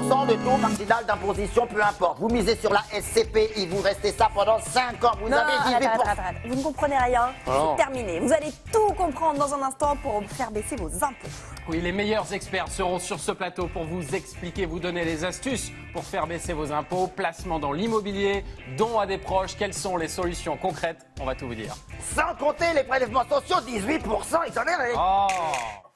18% de taux marginal d'imposition, peu importe. Vous misez sur la SCPI, vous restez ça pendant 5 ans, vous avez 18%. Arrête. Vous ne comprenez rien, c'est terminé. Vous allez tout comprendre dans un instant pour faire baisser vos impôts. Oui, les meilleurs experts seront sur ce plateau pour vous expliquer, vous donner les astuces pour faire baisser vos impôts, placement dans l'immobilier, dons à des proches, quelles sont les solutions concrètes, on va tout vous dire. Sans compter les prélèvements sociaux, 18%, ils en ont... Oh